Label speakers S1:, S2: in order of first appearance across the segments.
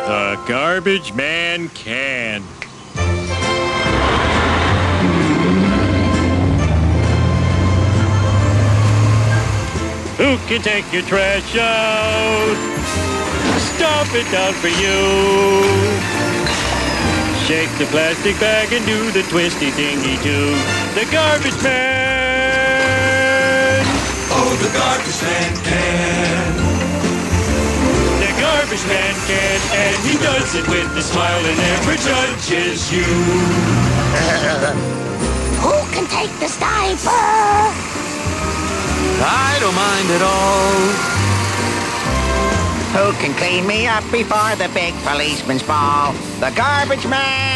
S1: The garbage man can. Who can take your trash out? Stomp it down for you. Shake the plastic bag and do the twisty thingy too. The garbage man.
S2: Oh, the garbage man can.
S1: The garbage man can, and he does it with a smile and never judges you.
S3: Who can take the diaper?
S4: I don't mind at all.
S5: Who can clean me up before the big policeman's ball? The garbage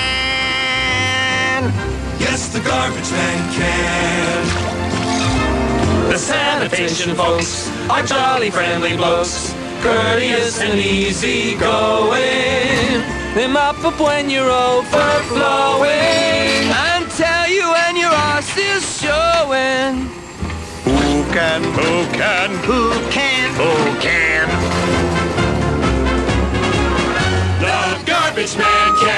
S5: man!
S2: Yes, the garbage man can.
S4: The sanitation folks are jolly friendly blokes, courteous and easy going. They mop up when you're overflowing and tell you when your arse is showing.
S1: Who can? Who can?
S5: Who can?
S1: Who can? The garbage man can.